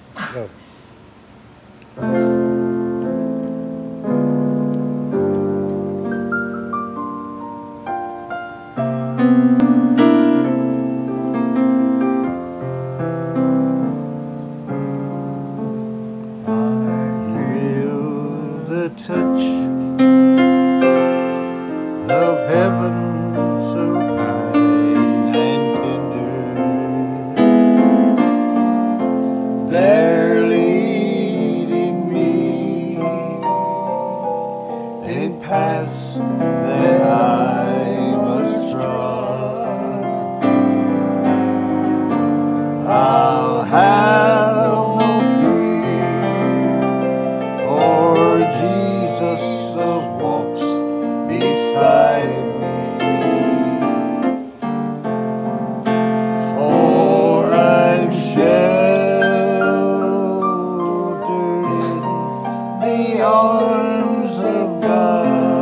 Go. The touch of heaven so kind and tender. They're leading me in paths that I must trod. I'll have no fear, for Jesus walks beside me. For I'm sheltered in the arms of God.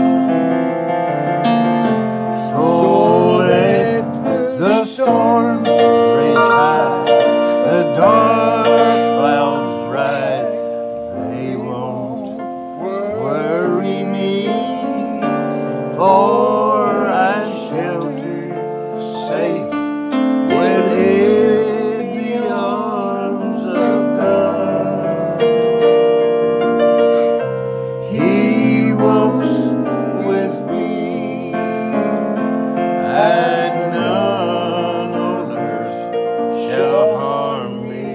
So let the storms rage high, the dark clouds rise, they won't worry me, for I'm sheltered, safe within the arms of God. He walks with me, and none on earth shall harm me.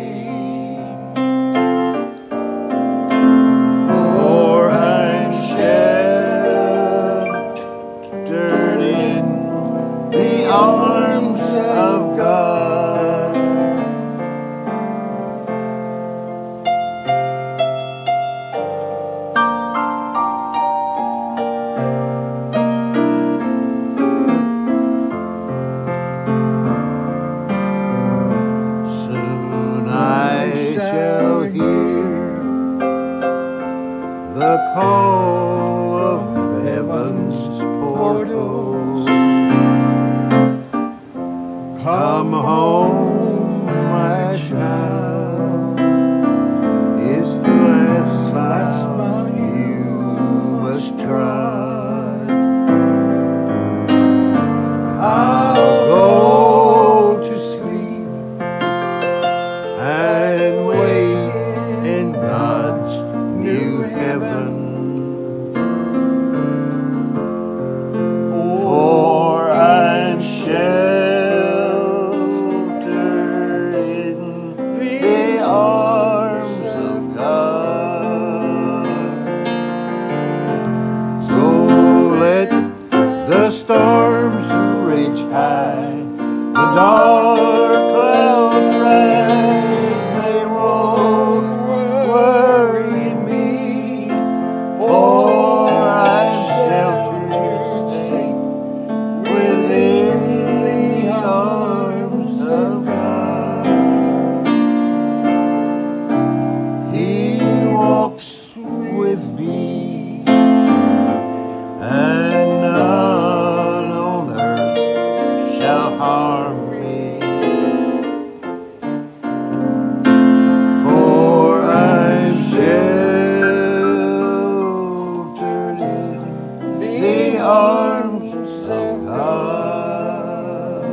For I'm sheltered in the arms of God. Soon I shall hear the call of heaven's portals. Come home, my child. It's the last mile you must trod. I'll go to sleep and wait in God's new heaven. For I'm sheltered in the arms of God. So let the storms rage high, the dark clouds rise, they won't worry me, for I'm sheltered, safe within the arms of God. He walks with me, and none on earth shall harm me. For I'm sheltered in the arms of God.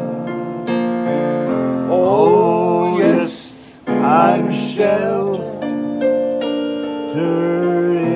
Oh yes, I'm sheltered